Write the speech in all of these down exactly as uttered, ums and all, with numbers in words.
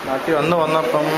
നാട്ടിൽ വന്ന് വന്നപ്പം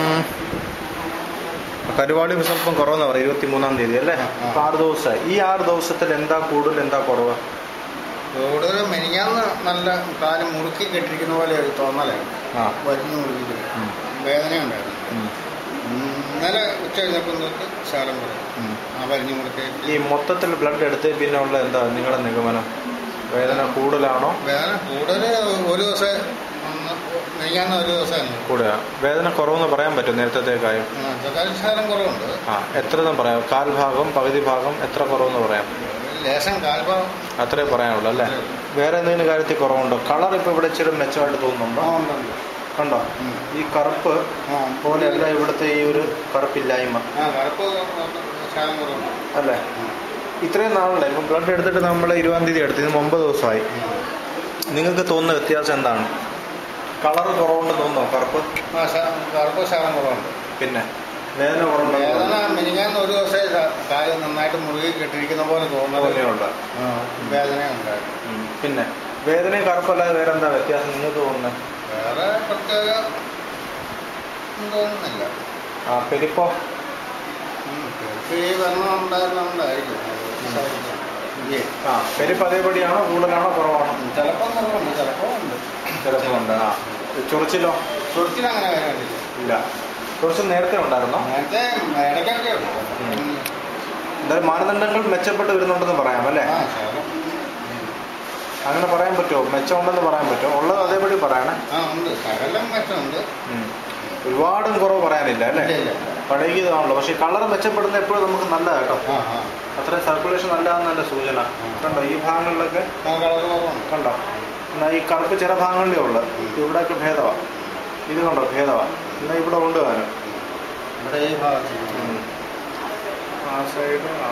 പരിപാടി സ്വല്പം കുറവെന്ന് പറയാം, ഇരുപത്തി മൂന്നാം തീയതി അല്ലേ? അപ്പം ആറ് ദിവസമായി. ഈ ആറ് ദിവസത്തിൽ എന്താ കൂടുതൽ എന്താ കുറവ്? കൂടുതൽ മെനിഞ്ഞാന്ന് നല്ല കാലം മുറുക്കി കെട്ടിരിക്കുന്ന പോലെ ഒരു തോന്നലാണ്. ആ വരുന്ന മുറുക്കി വേദനയുണ്ടായിരുന്നു. ഇന്നലെ ഉച്ച കഴിഞ്ഞപ്പോൾ തൊട്ട് ശാലം കുറവ്. ആ വരിഞ്ഞു മുറുക്കി ഈ മൊത്തത്തിൽ ബ്ലഡ് എടുത്ത് പിന്നെ ഉള്ള എന്താ നിങ്ങളുടെ നിഗമനം? വേദന കൂടുതലാണോ? വേദന കൂടുതൽ ഒരു ദിവസം മെനിഞ്ഞാന്ന് ഒരു ദിവസമായിരുന്നു കൂടുതലാ. വേദന കുറവെന്ന് പറയാൻ പറ്റും നേരത്തേക്കായും? ശാലം കുറവുണ്ട്. ആ എത്ര എന്ന് പറയാം? കാൽ ഭാഗം, പകുതി ഭാഗം, എത്ര കുറവെന്ന് പറയാം? ലേശം കാൽഭാഗം അത്രേ പറയാനുള്ളൂ അല്ലേ? വേറെ എന്തെങ്കിലും കാര്യത്തിൽ കുറവുണ്ടോ? കളർ ഇപ്പോൾ ഇവിടെ ഇച്ചിരി മെച്ചമായിട്ട് തോന്നുന്നുണ്ടോ? കണ്ടോ ഈ കറുപ്പ് പോലെയല്ല ഇവിടുത്തെ ഈ ഒരു കറുപ്പില്ലായ്മ അല്ലേ? ഇത്രയും നാളല്ലേ ഇപ്പം ബ്ലഡ് എടുത്തിട്ട് നമ്മൾ ഇരുപതാം തീയതി എടുത്ത് ഇതിന് ഒമ്പത് ദിവസമായി. നിങ്ങൾക്ക് തോന്നുന്ന വ്യത്യാസം എന്താണ്? കളർ കുറവുണ്ട് തോന്നുന്നോ? കറുപ്പ് കറുപ്പ് ശാലം കുറവുണ്ട്. പിന്നെ വേദന കുറവുണ്ട്. വേദന മിനിഞ്ഞാന്ന് ഒരു ദിവസം കാര്യം നന്നായിട്ട് മുറുകി കെട്ടിരിക്കുന്ന പോലെ തോന്നുന്നുണ്ട്. വേദനയുണ്ടായിരുന്നു. പിന്നെ വേദനയും കറുപ്പല്ലാതെ വേറെ എന്താ വ്യത്യാസം നിങ്ങൾക്ക് തോന്നുന്നത്? വേറെ പ്രത്യേക തോന്നുന്നില്ല. ആ പെരുപ്പോ? പെരുപ്പ് വരണമുണ്ടായിരുന്നുണ്ടായിരിക്കും. ആ പെരുപ്പ് അതേപടിയാണോ കൂടുതലാണോ കുറവാണോ? ചിലപ്പോൾ കുറവുണ്ട്, ചിലപ്പോൾ ഉണ്ട്. ചിലപ്പോൾ ഉണ്ട്. ആ ചൊറിച്ചിലോ? ചൊറിച്ചിൽ അങ്ങനെ വരാനില്ല. ഇല്ല. ചൊറിച്ചിൽ നേരത്തെ ഉണ്ടായിരുന്നോ? നേരത്തെ ഇടയ്ക്കൊക്കെ ഉണ്ട്. എന്തായാലും മാനദണ്ഡങ്ങൾ മെച്ചപ്പെട്ട് വരുന്നുണ്ടെന്ന് പറയാം അല്ലേ? അങ്ങനെ പറയാൻ പറ്റുമോ? മെച്ചമുണ്ടെന്ന് പറയാൻ പറ്റുമോ? ഉള്ളത് അതേപടി പറയണേ. ആ ഉണ്ട്, ശകലം മെച്ചമുണ്ട്. ഒരുപാടും കുറവ് പറയാനില്ല അല്ലേ? പഴകിയതാണല്ലോ. പക്ഷെ കളർ മെച്ചപ്പെടുന്ന എപ്പോഴും നമുക്ക് നല്ലതാണ് കേട്ടോ. അത്രയും സർക്കുലേഷൻ നല്ലതാണെന്ന് എൻ്റെ സൂചന. കണ്ടോ ഈ ഭാഗങ്ങളിലൊക്കെ കണ്ടോ? എന്നാൽ ഈ കറുപ്പ് ചില ഭാഗങ്ങളിലേ ഉള്ളു. ഇവിടെയൊക്കെ ഭേദമാണ്. ഇത് കണ്ടോ ഭേദമാണ്. എന്നാൽ ഇവിടെ ഉണ്ട് താനും. ഇവിടെ ഈ ഭാഗത്ത് ആ സൈഡ് ആ